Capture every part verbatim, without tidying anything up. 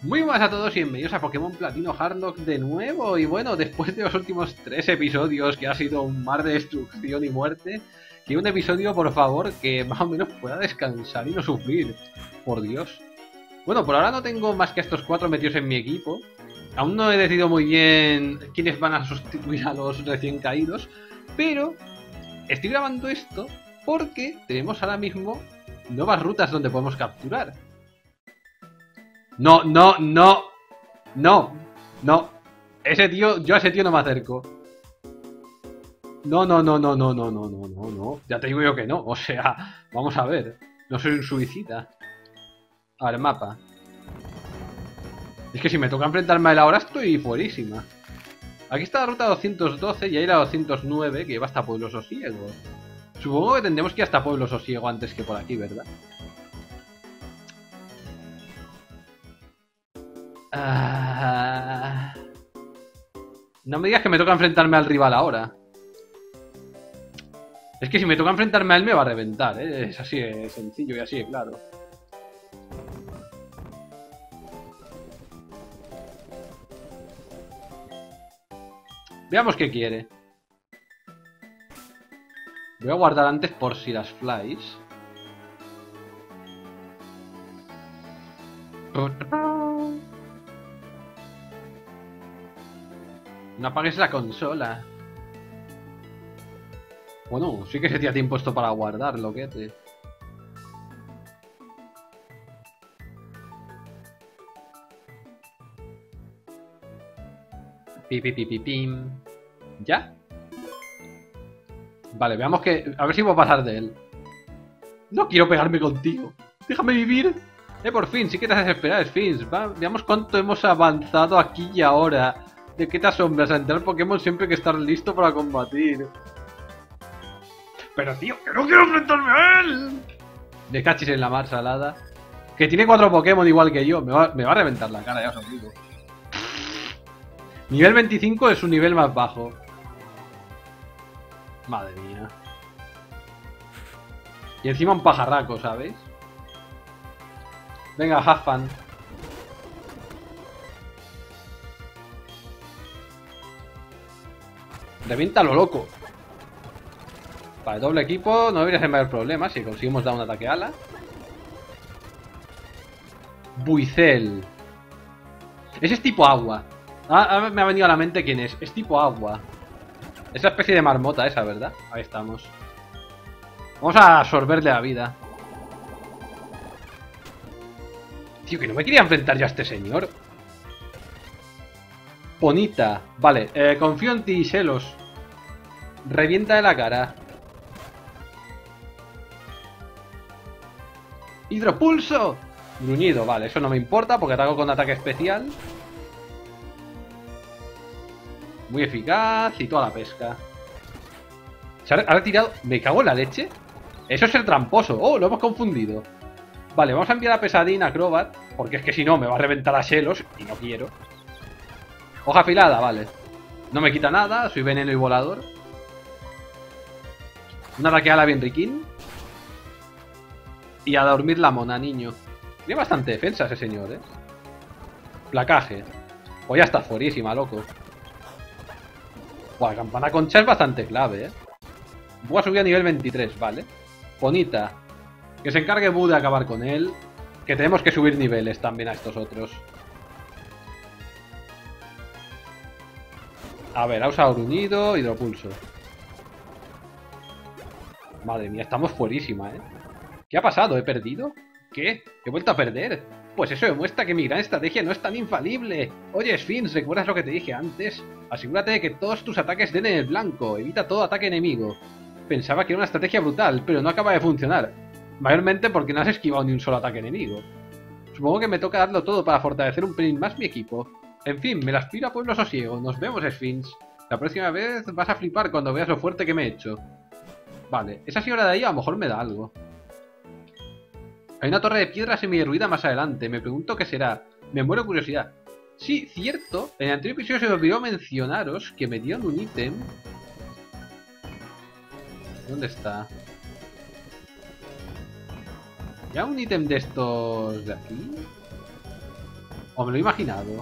Muy buenas a todos y bienvenidos a Pokémon Platino Hardlock de nuevo. Y bueno, después de los últimos tres episodios, que ha sido un mar de destrucción y muerte, quiero un episodio, por favor, que más o menos pueda descansar y no sufrir. Por Dios. Bueno, por ahora no tengo más que a estos cuatro metidos en mi equipo. Aún no he decidido muy bien quiénes van a sustituir a los recién caídos, pero estoy grabando esto porque tenemos ahora mismo nuevas rutas donde podemos capturar. No, no, no, no, no. Ese tío, yo a ese tío no me acerco. No, no, no, no, no, no, no, no, no, no. Ya te digo yo que no. O sea, vamos a ver. No soy un suicida. A ver, mapa. Es que si me toca enfrentarme a él ahora estoy fuerísima. Aquí está la ruta doscientos doce y ahí la doscientos nueve que va hasta Pueblo Sosiego. Supongo que tendremos que ir hasta Pueblo Sosiego antes que por aquí, ¿verdad? Ah... No me digas que me toca enfrentarme al rival ahora. Es que si me toca enfrentarme a él me va a reventar, ¿eh? Es así de sencillo y así de claro. Veamos qué quiere. Voy a guardar antes por si las flies. No apagues la consola. Bueno, sí que se te ha tiempo esto para guardar, loquete. Pi, pi, pi, pi, pim. ¿Ya? Vale, veamos que... A ver si puedo pasar de él. No quiero pegarme contigo. Déjame vivir. Eh, por fin, sí que te haces esperar, Sphinx. Va, veamos cuánto hemos avanzado aquí y ahora. ¿De qué te asombras? A entrar Pokémon siempre hay que estar listo para combatir. Pero tío, que no quiero enfrentarme a él. De cachis en la mar salada. Que tiene cuatro Pokémon igual que yo. Me va, me va a reventar la cara, ya os lo digo. Nivel veinticinco es su nivel más bajo. Madre mía. Y encima un pajarraco, ¿sabéis? Venga, have fun. Revienta lo loco. Vale, doble equipo. No debería ser mayor problema si conseguimos dar un ataque ala. Buizel. Ese es tipo agua. Ah, me ha venido a la mente quién es. Es tipo agua. Es la especie de marmota esa, ¿verdad? Ahí estamos. Vamos a absorberle la vida. Tío, que no me quería enfrentar yo a este señor. Bonita. Vale, eh, confío en ti, Celos. Revienta de la cara. ¡Hidropulso! Gruñido, vale, eso no me importa porque ataco con ataque especial. Muy eficaz y toda la pesca. ¿Se ha retirado? ¿Me cago en la leche? Eso es el tramposo. Oh, lo hemos confundido. Vale, vamos a enviar a Pesadín a Crobat, porque es que si no me va a reventar a Shelos y no quiero. Hoja afilada, vale. No me quita nada, soy veneno y volador. Un ataque ala bien riquín. Y a dormir la mona, niño. Tiene bastante defensa ese señor, ¿eh? Placaje. Pues ya está fuerísima, loco. Buah, campana concha es bastante clave, ¿eh? Voy a subir a nivel veintitrés, vale. Bonita. Que se encargue Bu de acabar con él. Que tenemos que subir niveles también a estos otros. A ver, ha usado gruñido, hidropulso. Madre mía, estamos fuerísima, ¿eh? ¿Qué ha pasado? ¿He perdido? ¿Qué? ¿He vuelto a perder? Pues eso demuestra que mi gran estrategia no es tan infalible. Oye, Sphinx, ¿recuerdas lo que te dije antes? Asegúrate de que todos tus ataques den en el blanco. Evita todo ataque enemigo. Pensaba que era una estrategia brutal, pero no acaba de funcionar. Mayormente porque no has esquivado ni un solo ataque enemigo. Supongo que me toca darlo todo para fortalecer un pelín más mi equipo. En fin, me las piro a Pueblo Sosiego. Nos vemos, Sphinx. La próxima vez vas a flipar cuando veas lo fuerte que me he hecho. Vale, esa señora de ahí a lo mejor me da algo. Hay una torre de piedra semi-derruida más adelante. Me pregunto qué será. Me muero de curiosidad. Sí, cierto. En el anterior episodio se me olvidó mencionaros que me dieron un ítem. ¿Dónde está? ¿Ya un ítem de estos de aquí? O me lo he imaginado.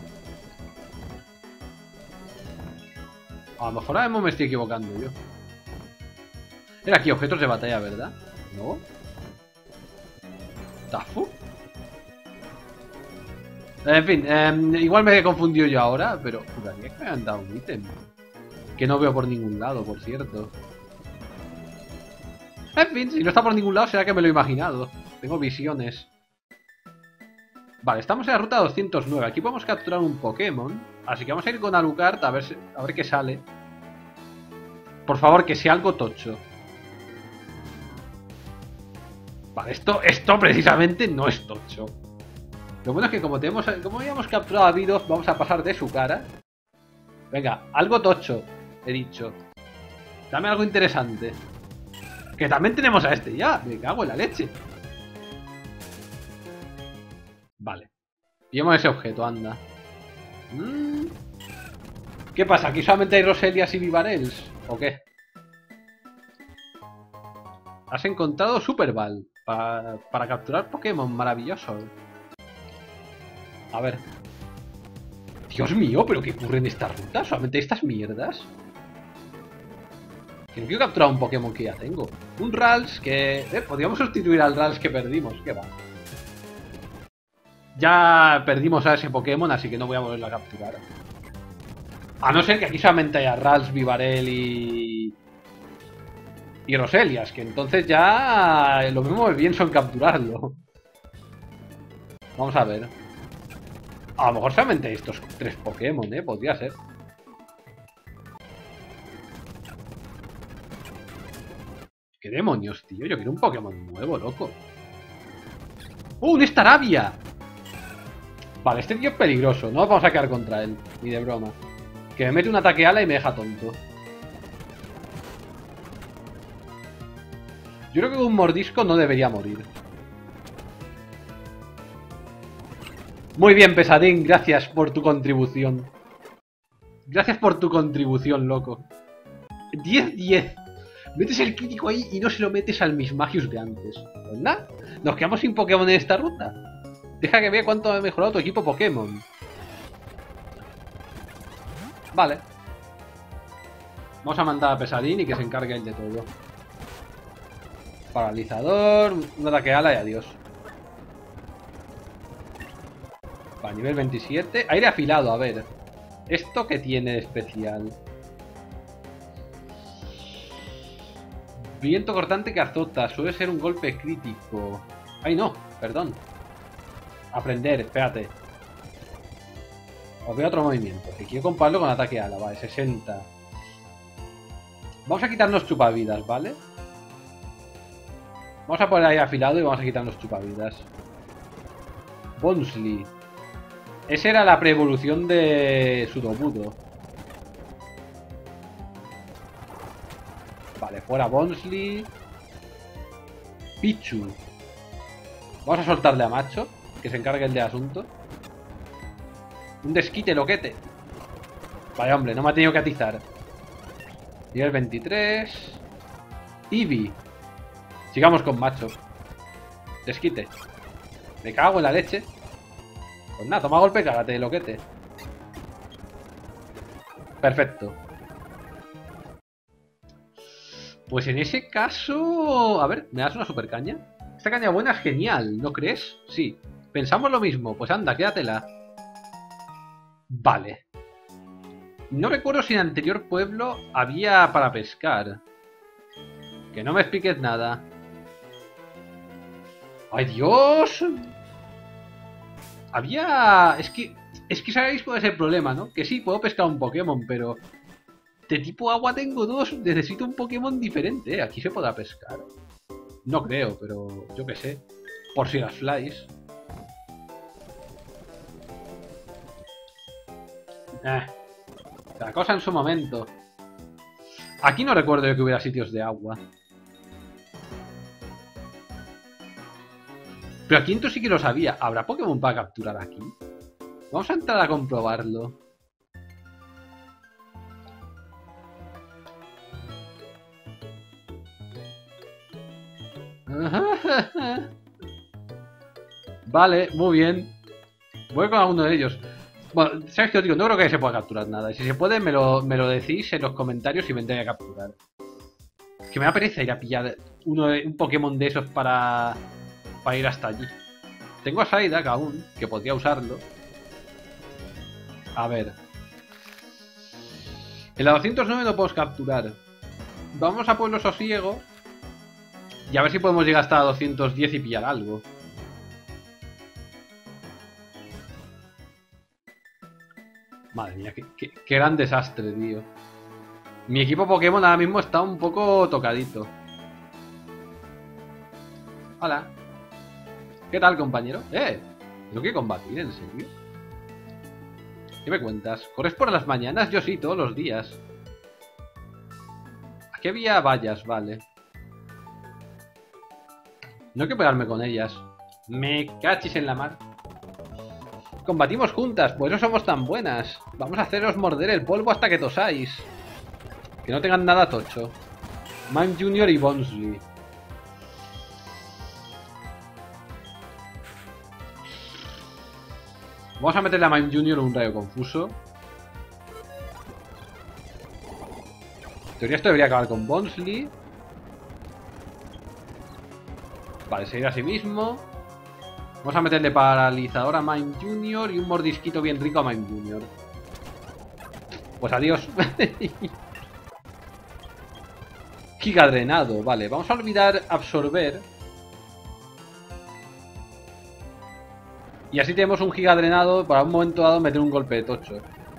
A lo mejor ahora mismo me estoy equivocando yo. Era aquí objetos de batalla, ¿verdad? ¿No? ¿Tafu? En fin, eh, igual me he confundido yo ahora, pero juraría que me han dado un ítem. Que no veo por ningún lado, por cierto. En fin, si no está por ningún lado será que me lo he imaginado. Tengo visiones. Vale, estamos en la ruta doscientos nueve. Aquí podemos capturar un Pokémon. Así que vamos a ir con Alucard a ver, si, a ver qué sale. Por favor, que sea algo tocho. Vale, esto, esto precisamente no es tocho. Lo bueno es que como tenemos, como habíamos capturado a Vidoff, vamos a pasar de su cara. Venga, algo tocho, he dicho. Dame algo interesante. Que también tenemos a este ya. Me cago en la leche. Vale. Pillemos ese objeto, anda. Mm. ¿Qué pasa? ¿Aquí solamente hay Roselias y Vivarels? ¿O qué? Has encontrado Super Ball para, para capturar Pokémon. Maravilloso. A ver. Dios mío, ¿pero qué ocurre en esta ruta? ¿Solamente estas mierdas? Que no quiero capturar un Pokémon que ya tengo. Un Rals que... Eh, podríamos sustituir al Rals que perdimos. ¿Qué va? Ya perdimos a ese Pokémon, así que no voy a volverlo a capturar. A no ser que aquí solamente haya Rals, Vivarel y... y Roselias, que entonces ya lo mismo me pienso en capturarlo. Vamos a ver. A lo mejor solamente hay estos tres Pokémon, ¿eh? Podría ser. ¿Qué demonios, tío? Yo quiero un Pokémon nuevo, loco. ¡Oh, un Staravia! Vale, este tío es peligroso. No nos vamos a quedar contra él. Ni de broma. Que me mete un ataque ala y me deja tonto. Yo creo que un mordisco no debería morir. Muy bien, Pesadín. Gracias por tu contribución. Gracias por tu contribución, loco. diez diez. Metes el crítico ahí y no se lo metes al Mismagius de antes. Pues nada, nos quedamos sin Pokémon en esta ruta. Deja que vea cuánto ha mejorado tu equipo Pokémon. Vale. Vamos a mandar a Pesadín y que se encargue él de todo. Paralizador, un ataque ala y adiós. Para nivel veintisiete. Aire afilado, a ver. ¿Esto qué tiene de especial? Viento cortante que azota. Suele ser un golpe crítico. Ay, no, perdón. Aprender, espérate. Os veo otro movimiento. Que quiero compararlo con ataque ala. Vale, sesenta. Vamos a quitarnos chupavidas, ¿vale? Vamos a poner ahí afilado y vamos a quitarnos chupavidas. Bonsly. Esa era la pre-evolución de Sudowoodo. Vale, fuera Bonsly. Pichu. Vamos a soltarle a Macho, que se encargue el de asunto. Un desquite, loquete. Vaya, hombre, no me ha tenido que atizar. Nivel veintitrés. Eevee. Sigamos con Macho. Desquite. Me cago en la leche. Pues nada, toma golpe, cágate, loquete. Perfecto. Pues en ese caso... A ver, ¿me das una super caña? Esta caña buena es genial, ¿no crees? Sí. Pensamos lo mismo. Pues anda, quédatela. Vale. No recuerdo si en el anterior pueblo había para pescar. Que no me expliques nada. ¡Ay, Dios! Había... Es que... Es que sabéis cuál es el problema, ¿no? Que sí, puedo pescar un Pokémon, pero... De tipo agua tengo dos. Necesito un Pokémon diferente, ¿eh? Aquí se podrá pescar. No creo, pero... Yo qué sé. Por si las flies. Eh... La cosa en su momento. Aquí no recuerdo yo que hubiera sitios de agua. Pero aquí entonces sí que lo sabía. ¿Habrá Pokémon para capturar aquí? Vamos a entrar a comprobarlo. Vale, muy bien. Voy con alguno de ellos. Bueno, ¿sabes qué os digo? No creo que se pueda capturar nada. Y si se puede, me lo, me lo decís en los comentarios y vendré a capturar. Que me da pereza ir a pillar uno de, un Pokémon de esos para, para ir hasta allí. Tengo a Psyduck aún, que podría usarlo. A ver. En la doscientos nueve no podemos capturar. Vamos a Pueblo Sosiego. Y a ver si podemos llegar hasta la doscientos diez y pillar algo. Madre mía, qué, qué, qué gran desastre, tío. Mi equipo Pokémon ahora mismo está un poco tocadito. Hola. ¿Qué tal, compañero? ¡Eh! ¿Tengo que combatir, en serio? ¿Qué me cuentas? ¿Corres por las mañanas? Yo sí, todos los días. ¿A qué vía vayas? Vale. No hay que pegarme con ellas. Me cachis en la mar. Combatimos juntas, por eso somos tan buenas. Vamos a haceros morder el polvo hasta que tosáis. Que no tengan nada tocho. Mime Junior y Bonsley. Vamos a meterle a Mime Junior un rayo confuso. En teoría esto debería acabar con Bonsley. Vale, seguir a sí mismo. Vamos a meterle paralizador a Mime Junior y un mordisquito bien rico a Mime Junior. Pues adiós. Giga drenado, vale. Vamos a olvidar absorber. Y así tenemos un giga drenado para un momento dado meter un golpe de tocho.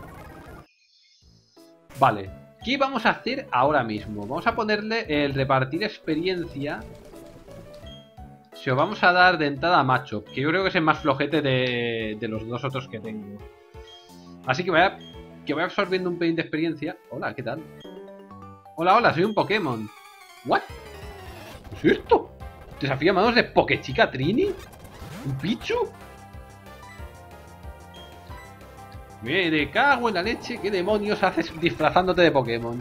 Vale. ¿Qué vamos a hacer ahora mismo? Vamos a ponerle el repartir experiencia. Se lo vamos a dar de entrada a Macho, que yo creo que es el más flojete de, de los dos otros que tengo. Así que voy, a, que voy absorbiendo un pelín de experiencia. Hola, ¿qué tal? Hola, hola, soy un Pokémon. ¿What? ¿Qué es esto? ¿Desafío a manos de Pokéchica Trini? ¿Un Pichu? Me cago en la leche. ¿Qué demonios haces disfrazándote de Pokémon?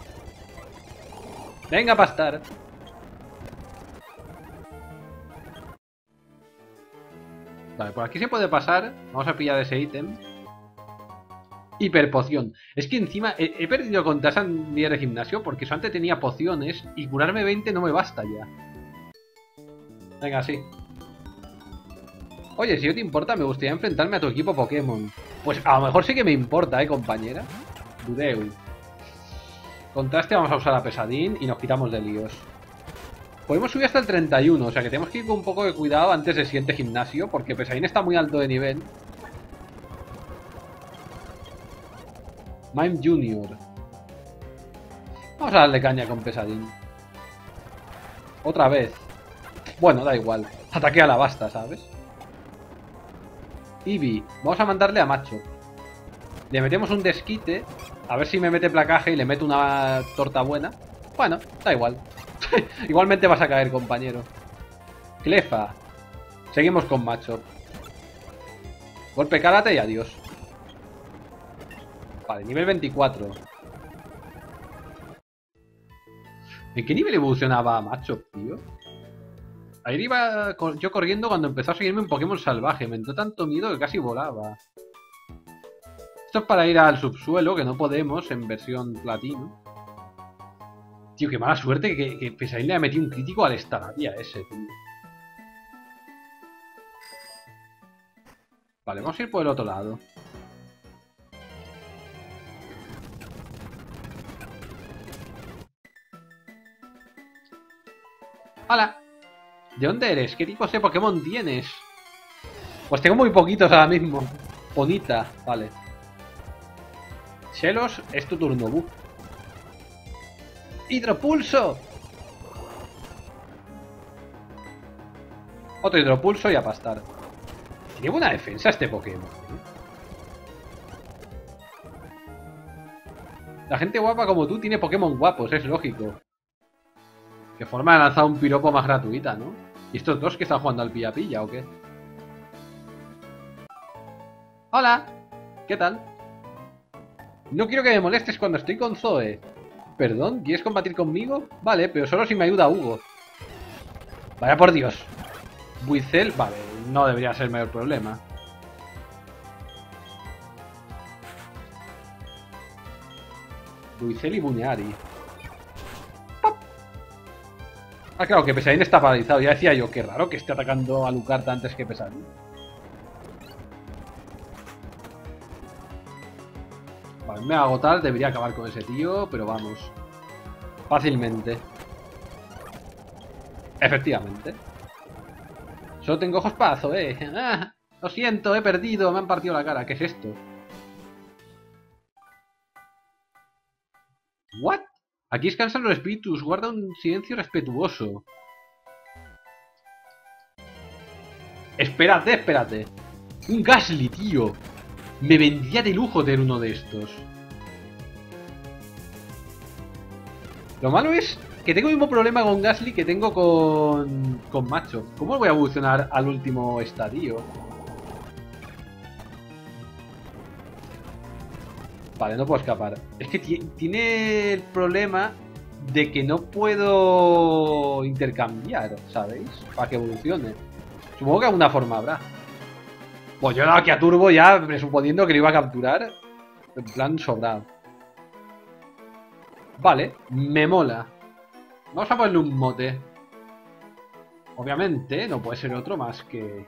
Venga, pastar. Vale, por aquí se puede pasar. Vamos a pillar ese ítem. Hiperpoción. Es que encima he, he perdido contra esa día de gimnasio porque yo antes tenía pociones y curarme veinte no me basta ya. Venga, sí. Oye, si no te importa, me gustaría enfrentarme a tu equipo Pokémon. Pues a lo mejor sí que me importa, ¿eh, compañera? Budeu. Contraste, vamos a usar a Pesadín y nos quitamos de líos. Podemos subir hasta el treinta y uno, o sea que tenemos que ir con un poco de cuidado antes del siguiente gimnasio, porque Pesadín está muy alto de nivel. Mime Junior. Vamos a darle caña con Pesadín. Otra vez. Bueno, da igual. Ataque a la basta, ¿sabes? Eevee. Vamos a mandarle a Macho. Le metemos un desquite. A ver si me mete placaje y le meto una torta buena. Bueno, da igual. Igualmente vas a caer, compañero. Clefa. Seguimos con Macho. Golpe karate y adiós. Vale, nivel veinticuatro. ¿En qué nivel evolucionaba Macho, tío? Ahí iba yo corriendo cuando empezó a seguirme un Pokémon salvaje. Me entró tanto miedo que casi volaba. Esto es para ir al subsuelo, que no podemos en versión platino. Tío, qué mala suerte que, que Pesadín le ha metido un crítico al Staravia ese, tío. Vale, vamos a ir por el otro lado. ¡Hola! ¿De dónde eres? ¿Qué tipos de Pokémon tienes? Pues tengo muy poquitos ahora mismo. Bonita, vale. Xelos, es tu turno, bu. ¡Hidropulso! Otro hidropulso y a pastar. Tiene buena defensa este Pokémon, ¿eh? La gente guapa como tú tiene Pokémon guapos, es lógico. Qué forma de lanzar un piropo más gratuita, ¿no? ¿Y estos dos que están jugando al pilla-pilla o qué? ¡Hola! ¿Qué tal? No quiero que me molestes cuando estoy con Zoe. ¿Perdón? ¿Quieres combatir conmigo? Vale, pero solo si me ayuda Hugo. Vaya por Dios. Buizel, vale, no debería ser mayor problema. Duicel y Buneari. ¡Pop! Ah, claro, que Pesadín está paralizado. Ya decía yo, qué raro que esté atacando a Lucarta antes que Pesadín. Vale, me va a agotar, debería acabar con ese tío, pero vamos. Fácilmente. Efectivamente. Solo tengo ojos pazo, eh. Ah, lo siento, he perdido, me han partido la cara. ¿Qué es esto? ¿What? Aquí descansan los espíritus, guarda un silencio respetuoso. Espérate, espérate. Un Gastly, tío. Me vendría de lujo tener uno de estos. Lo malo es que tengo el mismo problema con Gastly que tengo con... con Macho. ¿Cómo voy a evolucionar al último estadio? Vale, no puedo escapar. Es que tiene el problema de que no puedo intercambiar, ¿sabéis? Para que evolucione. Supongo que alguna forma habrá. Pues yo he dado aquí a Turbo ya, presuponiendo que lo iba a capturar. En plan sobrado. Vale, me mola. Vamos a ponerle un mote. Obviamente, no puede ser otro más que...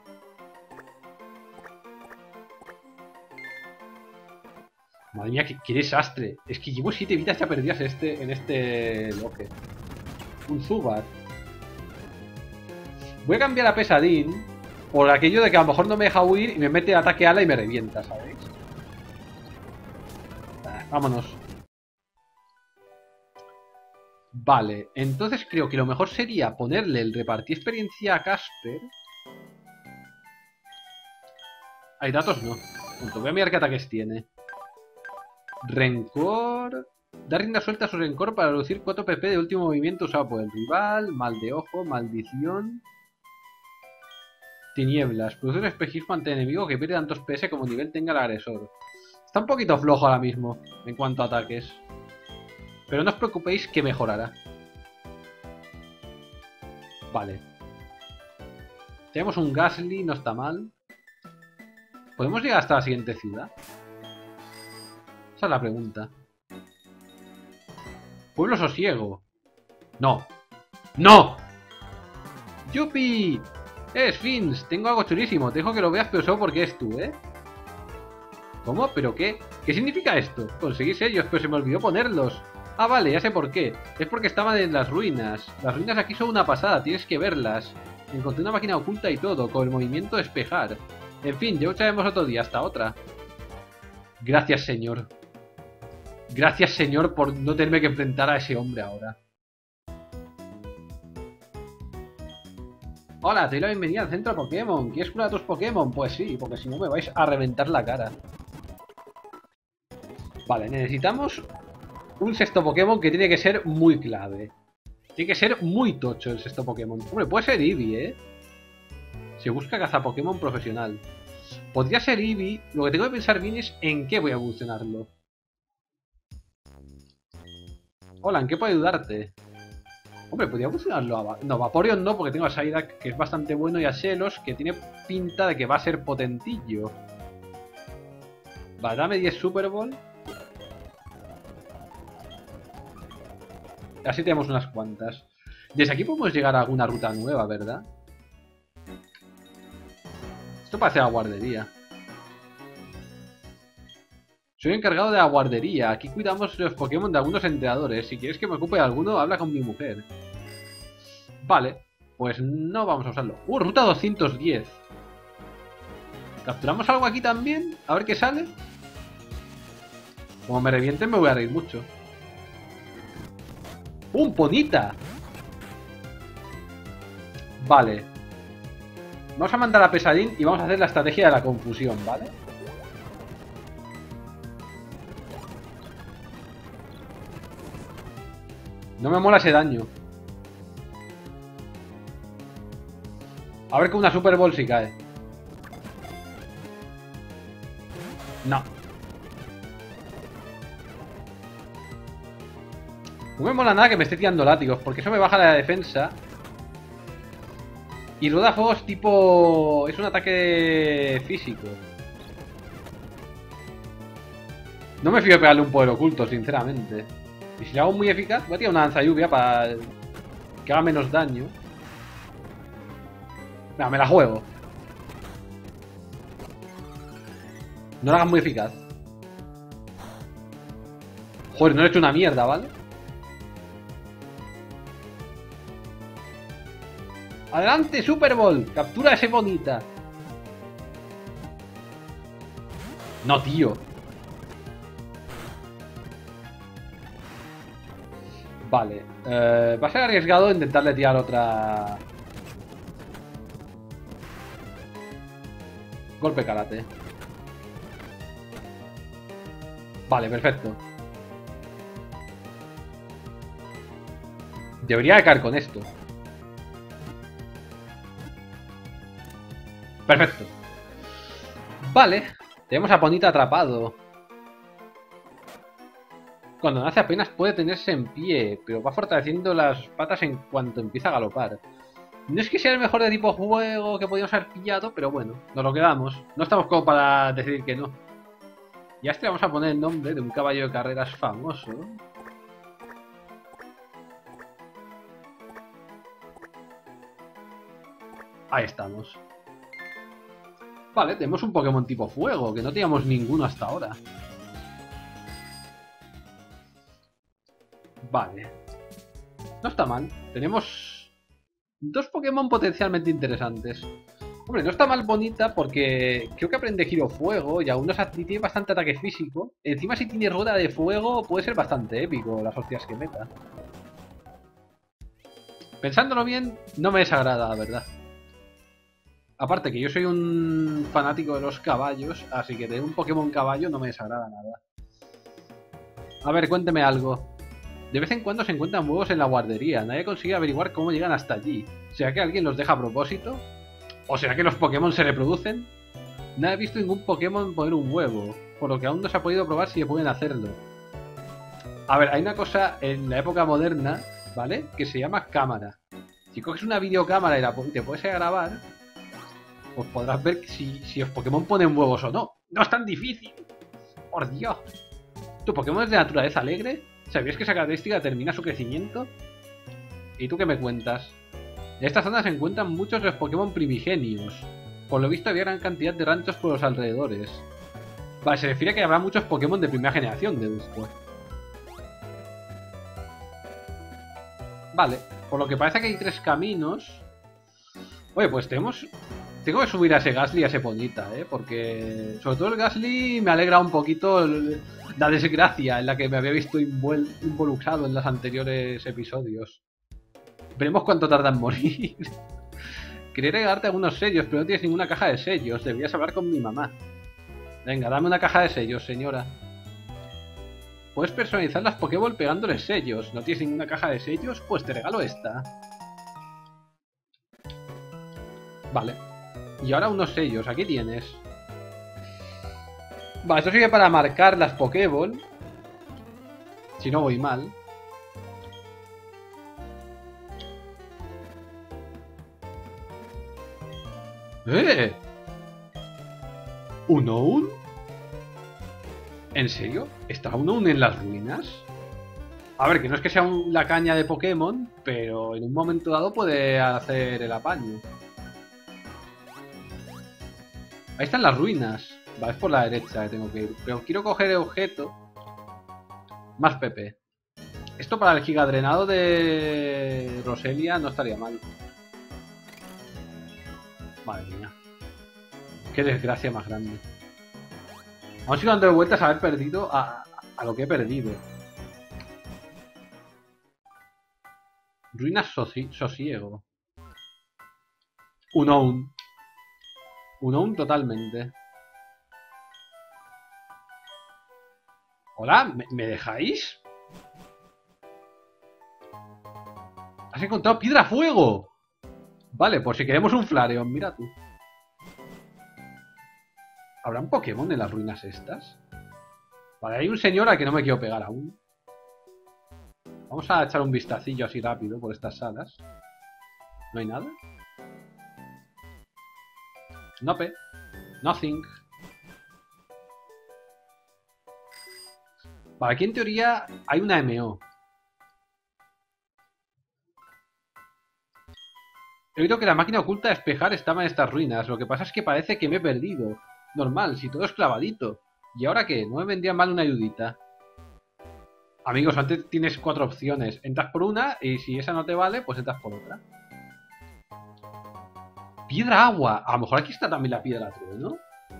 Madre mía, qué, qué desastre. Es que llevo siete vidas ya perdidas este, en este loque. Un Zubat. Voy a cambiar a Pesadín por aquello de que a lo mejor no me deja huir y me mete ataque ala y me revienta, ¿sabéis? Ah, vámonos. Vale, entonces creo que lo mejor sería ponerle el repartir experiencia a Casper. Hay datos, no. Punto. Voy a mirar qué ataques tiene. Rencor. Da rienda suelta a su rencor para reducir cuatro P P de último movimiento usado por el rival. Mal de ojo, maldición. Tinieblas. Produce un espejismo ante el enemigo que pierde tantos P S como nivel tenga el agresor. Está un poquito flojo ahora mismo en cuanto a ataques. Pero no os preocupéis que mejorará. Vale. Tenemos un Gastly, no está mal. ¿Podemos llegar hasta la siguiente ciudad? Esa es la pregunta. Pueblo Sosiego. No. ¡No! ¡Yupi! ¡Eh, Sphinx! Tengo algo chulísimo. Te dejo que lo veas, pero solo porque es tú, ¿eh? ¿Cómo? ¿Pero qué? ¿Qué significa esto? Conseguí sellos, pero se me olvidó ponerlos. Ah, vale, ya sé por qué. Es porque estaban en las ruinas. Las ruinas aquí son una pasada, tienes que verlas. Encontré una máquina oculta y todo, con el movimiento despejar. En fin, ya lucharemos otro día, hasta otra. Gracias, señor. Gracias, señor, por no tenerme que enfrentar a ese hombre ahora. Hola, te doy la bienvenida al centro Pokémon. ¿Quieres curar a tus Pokémon? Pues sí, porque si no me vais a reventar la cara. Vale, necesitamos un sexto Pokémon que tiene que ser muy clave. Tiene que ser muy tocho el sexto Pokémon. Hombre, puede ser Eevee, ¿eh? Se busca caza Pokémon profesional. Podría ser Eevee. Lo que tengo que pensar bien es en qué voy a evolucionarlo. Hola, ¿en qué puedo ayudarte? Hombre, podría evolucionarlo a... Va no, Vaporeon no, porque tengo a Psyduck, que es bastante bueno, y a Xelos, que tiene pinta de que va a ser potentillo. Vale, dame diez Super Ball. Así tenemos unas cuantas. Desde aquí podemos llegar a alguna ruta nueva, ¿verdad? Esto parece la guardería. Soy encargado de la guardería. Aquí cuidamos los Pokémon de algunos entrenadores. Si quieres que me ocupe de alguno, habla con mi mujer. Vale, pues no vamos a usarlo. Uh, ruta doscientos diez. ¿Capturamos algo aquí también? A ver qué sale. Como me revienten me voy a reír mucho. ¡Un Ponita! Vale. Vamos a mandar a Pesadín y vamos a hacer la estrategia de la confusión, ¿vale? No me mola ese daño. A ver con una Super Ball si cae. No. No me mola nada que me esté tirando látigos, porque eso me baja la defensa. Y rueda fuegos tipo... es un ataque físico. No me fío de pegarle un poder oculto, sinceramente. Y si le hago muy eficaz, voy a tirar una lanza lluvia para que haga menos daño. Venga, me la juego. No la hagas muy eficaz. Joder, no le he hecho una mierda, ¿vale? ¡Adelante, Super Bowl! ¡Captura a ese bonita! No, tío. Vale. Eh, va a ser arriesgado intentarle tirar otra... Golpe karate. Vale, perfecto. Debería de caer con esto. Perfecto. Vale. Tenemos a Ponita atrapado. Cuando nace apenas puede tenerse en pie, pero va fortaleciendo las patas en cuanto empieza a galopar. No es que sea el mejor de tipo juego que podíamos haber pillado, pero bueno, nos lo quedamos. No estamos como para decidir que no. Y a este vamos a poner el nombre de un caballo de carreras famoso. Ahí estamos. Vale, tenemos un Pokémon tipo fuego, que no teníamos ninguno hasta ahora. Vale. No está mal. Tenemos dos Pokémon potencialmente interesantes. Hombre, no está mal bonita porque creo que aprende giro fuego y aún no tiene bastante ataque físico. Encima si tiene rueda de fuego puede ser bastante épico las hostias que meta. Pensándolo bien, no me desagrada, la verdad. Aparte que yo soy un fanático de los caballos, así que tener un Pokémon caballo no me desagrada nada. A ver, cuénteme algo. De vez en cuando se encuentran huevos en la guardería. Nadie consigue averiguar cómo llegan hasta allí. ¿Será que alguien los deja a propósito? ¿O será que los Pokémon se reproducen? No he visto ningún Pokémon poner un huevo, por lo que aún no se ha podido probar si pueden hacerlo. A ver, hay una cosa en la época moderna, ¿vale? Que se llama cámara. Si coges una videocámara y la te puedes grabar, pues podrás ver si, si los Pokémon ponen huevos o no. ¡No es tan difícil! ¡Por Dios! ¿Tu Pokémon es de naturaleza alegre? ¿Sabías que esa característica termina su crecimiento? ¿Y tú qué me cuentas? En esta zona se encuentran muchos de los Pokémon primigenios. Por lo visto había gran cantidad de ranchos por los alrededores. Vale, se refiere a que habrá muchos Pokémon de primera generación, deduzco. Vale, por lo que parece que hay tres caminos. Oye, pues tenemos... Tengo que subir a ese Gastly y a ese Ponita, ¿eh? Porque... Sobre todo el Gastly me alegra un poquito el... la desgracia en la que me había visto invol... involucrado en los anteriores episodios. Veremos cuánto tarda en morir. Quería regalarte algunos sellos, pero no tienes ninguna caja de sellos. Deberías hablar con mi mamá. Venga, dame una caja de sellos, señora. Puedes personalizar las Pokéball pegándoles sellos. ¿No tienes ninguna caja de sellos? Pues te regalo esta. Vale. Y ahora unos sellos. Aquí tienes. Vale, esto sirve para marcar las Pokéball. Si no voy mal. ¡Eh! ¿Unown? ¿En serio? ¿Está Unown en las ruinas? A ver, que no es que sea un, la caña de Pokémon, pero en un momento dado puede hacer el apaño. Ahí están las ruinas. Vale, es por la derecha que tengo que ir. Pero quiero coger el objeto. Más P P. Esto para el gigadrenado de Roselia no estaría mal. Madre mía. Qué desgracia más grande. Vamos a ir dando vueltas a haber perdido a, a lo que he perdido. Ruinas soci sosiego. Unown. Unown totalmente. Hola, ¿me, ¿me dejáis? ¿Has encontrado piedra fuego? Vale, por si queremos un Flareon, mira tú. ¿Habrá un Pokémon en las ruinas estas? Vale, hay un señor al que no me quiero pegar aún. Vamos a echar un vistacillo así rápido por estas salas. ¿No hay nada? Nope. Nothing. Vale, aquí en teoría hay una M O. He oído que la máquina oculta de despejar estaba en estas ruinas. Lo que pasa es que parece que me he perdido. Normal, si todo es clavadito. ¿Y ahora qué? ¿No me vendría mal una ayudita? Amigos, antes tienes cuatro opciones. Entras por una y si esa no te vale, pues entras por otra. Piedra agua. A lo mejor aquí está también la piedra trueno.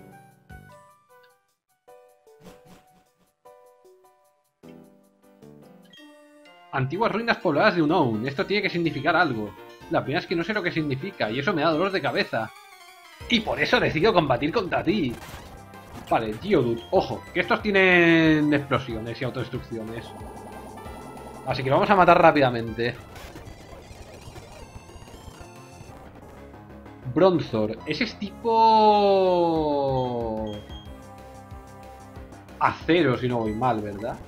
Antiguas ruinas pobladas de Unown. Esto tiene que significar algo. La pena es que no sé lo que significa y eso me da dolor de cabeza. Y por eso decido combatir contra ti. Vale, Geodude, ojo, que estos tienen explosiones y autodestrucciones. Así que lo vamos a matar rápidamente. Bronzor, ese es tipo... acero, si no voy mal, ¿verdad?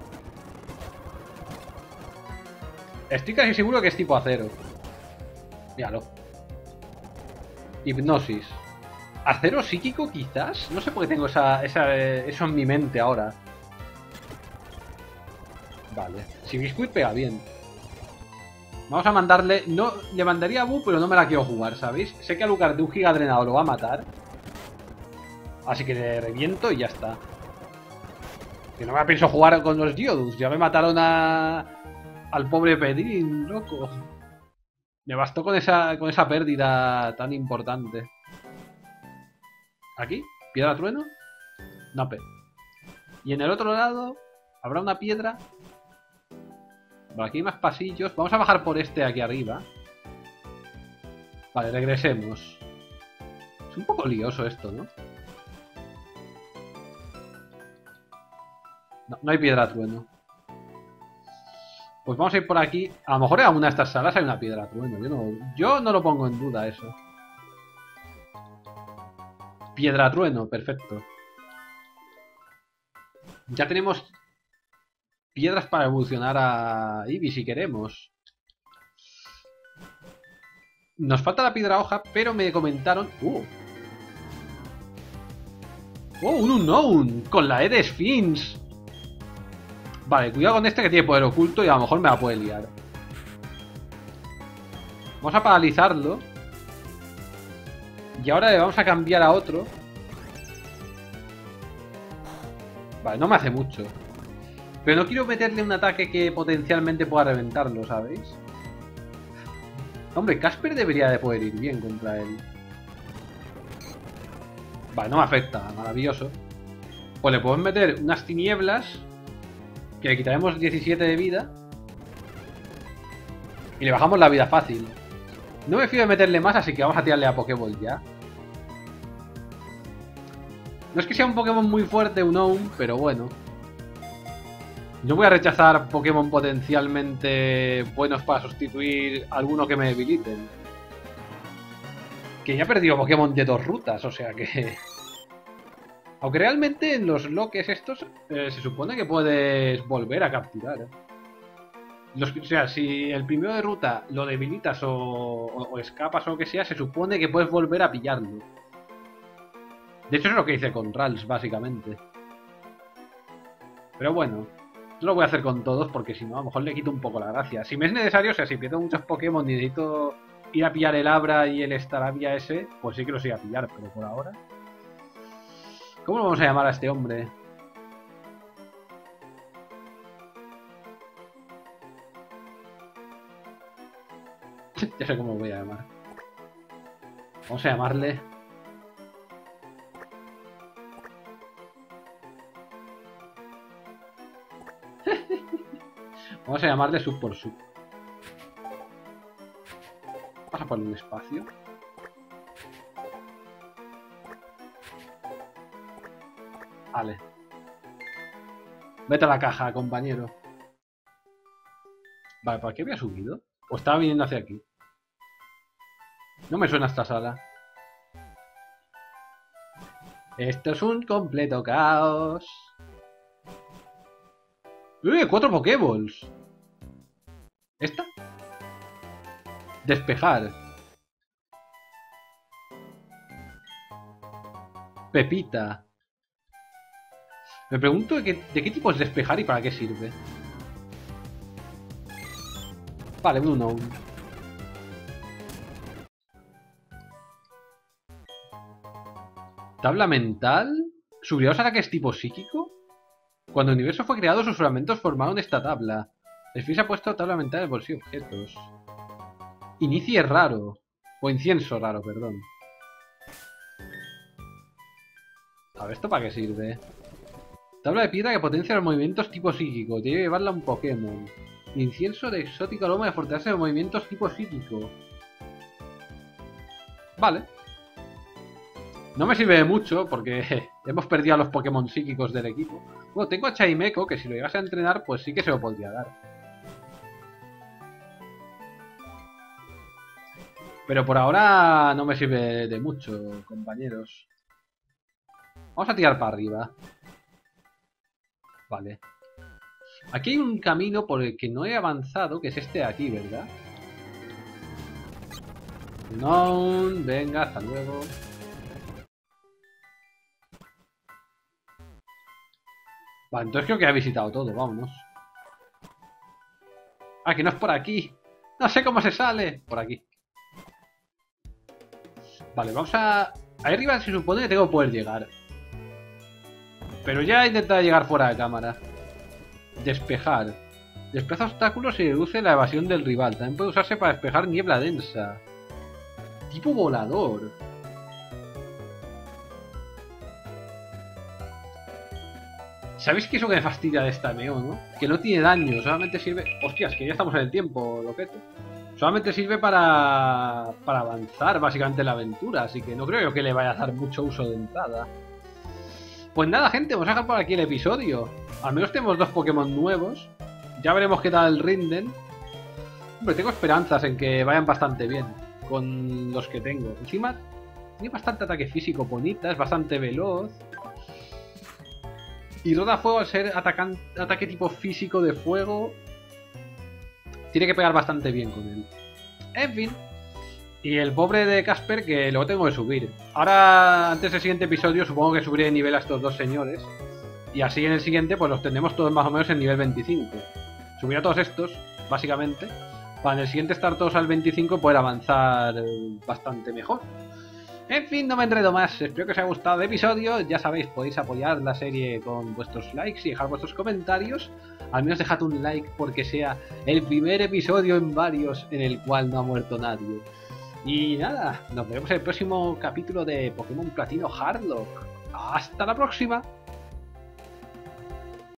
Estoy casi seguro que es tipo acero. Míralo. Hipnosis. ¿Acero psíquico quizás? No sé por qué tengo esa, esa, eso en mi mente ahora. Vale. Si Biscuit pega bien. Vamos a mandarle... No, le mandaría a Bu, pero no me la quiero jugar, ¿sabéis? Sé que a Lucar de un giga drenado lo va a matar. Así que le reviento y ya está. Que no me pienso jugar con los Geodudes. Ya me mataron a... al pobre Pedrin, loco. Me bastó con esa, con esa pérdida tan importante. ¿Aquí? ¿Piedra trueno? No, pe. Y en el otro lado habrá una piedra. Vale, aquí hay más pasillos. Vamos a bajar por este aquí arriba. Vale, regresemos. Es un poco lioso esto, ¿no? No, no hay piedra trueno. Pues vamos a ir por aquí. A lo mejor en alguna de estas salas hay una piedra trueno. Yo no, yo no lo pongo en duda eso. Piedra trueno, perfecto. Ya tenemos piedras para evolucionar a Eevee si queremos. Nos falta la piedra hoja, pero me comentaron... ¡Uh! ¡Oh, un Unknown! Con la E de Sphinx. Vale, cuidado con este que tiene poder oculto y a lo mejor me la puede liar. Vamos a paralizarlo. Y ahora le vamos a cambiar a otro. Vale, no me hace mucho. Pero no quiero meterle un ataque que potencialmente pueda reventarlo, ¿sabéis? Hombre, Casper debería de poder ir bien contra él. Vale, no me afecta, maravilloso. Pues le podemos meter unas tinieblas, que le quitaremos diecisiete de vida. Y le bajamos la vida fácil. No me fío de meterle más, así que vamos a tirarle a Pokéball ya. No es que sea un Pokémon muy fuerte, Unown, pero bueno. No voy a rechazar Pokémon potencialmente buenos para sustituir a alguno que me debiliten. Que ya he perdido Pokémon de dos rutas, o sea que... Aunque realmente en los loques estos eh, se supone que puedes volver a capturar. ¿eh? Los, o sea, si el primero de ruta lo debilitas o, o, o escapas o lo que sea, se supone que puedes volver a pillarlo. De hecho es lo que hice con Rals, básicamente. Pero bueno, no lo voy a hacer con todos porque si no, a lo mejor le quito un poco la gracia. Si me es necesario, o sea, si pierdo muchos Pokémon y necesito ir a pillar el Abra y el Staravia ese, pues sí que los voy a pillar, pero por ahora... ¿Cómo lo vamos a llamar a este hombre? Ya sé cómo lo voy a llamar. Vamos a llamarle... Vamos a llamarle sub por sub. Vamos a poner un espacio. Vale. Vete a la caja, compañero. Vale, ¿para qué había subido? ¿O estaba viniendo hacia aquí? No me suena esta sala. Esto es un completo caos. ¡Eh! ¡Cuatro Pokéballs! ¿Esta? Despejar. Pepita. Me pregunto de qué, de qué tipo es despejar y para qué sirve. Vale, un uno. Tabla mental. ¿Subiría los ataques tipo psíquico? Cuando el universo fue creado, sus fragmentos formaron esta tabla. El Sphinx ha puesto tabla mental en el bolsillo de objetos. Inicie raro. O incienso raro, perdón. A ver, ¿esto para qué sirve? Tabla de piedra que potencia los movimientos tipo psíquico. Tiene que llevarla a un Pokémon. Incienso de exótico aroma de fortalecer los movimientos tipo psíquico. Vale. No me sirve de mucho porque hemos perdido a los Pokémon psíquicos del equipo. Bueno, tengo a Chaimeko que si lo llegase a entrenar pues sí que se lo podría dar. Pero por ahora no me sirve de mucho, compañeros. Vamos a tirar para arriba. Vale. Aquí hay un camino por el que no he avanzado, que es este de aquí, ¿verdad? No, venga, hasta luego. Vale, entonces creo que he visitado todo, vámonos. Ah, que no es por aquí. No sé cómo se sale. Por aquí. Vale, vamos a... Ahí arriba se supone que tengo que poder llegar. Pero ya he intentado llegar fuera de cámara. Despejar. Despeja obstáculos y reduce la evasión del rival. También puede usarse para despejar niebla densa. Tipo volador. ¿Sabéis qué es lo que me fastidia de esta Neo, no? Que no tiene daño, solamente sirve... Hostias, que ya estamos en el tiempo, loquete. Solamente sirve para... para avanzar básicamente en la aventura, así que no creo que le vaya a dar mucho uso de entrada. Pues nada, gente, vamos a dejar por aquí el episodio. Al menos tenemos dos Pokémon nuevos. Ya veremos qué tal rinden. Hombre, tengo esperanzas en que vayan bastante bien con los que tengo. Encima, tiene bastante ataque físico, bonita, es bastante veloz. Y Roda Fuego, al ser atacan, ataque tipo físico de fuego, tiene que pegar bastante bien con él. En fin. Y el pobre de Casper, que luego tengo que subir. Ahora, antes del siguiente episodio, supongo que subiré de nivel a estos dos señores. Y así en el siguiente, pues los tendremos todos más o menos en nivel veinticinco. Subiré a todos estos, básicamente, para en el siguiente estar todos al veinticinco y poder avanzar bastante mejor. En fin, no me enredo más. Espero que os haya gustado el episodio. Ya sabéis, podéis apoyar la serie con vuestros likes y dejar vuestros comentarios. Al menos dejad un like porque sea el primer episodio en varios en el cual no ha muerto nadie. Y nada, nos vemos en el próximo capítulo de Pokémon Platino Hardlock. ¡Hasta la próxima!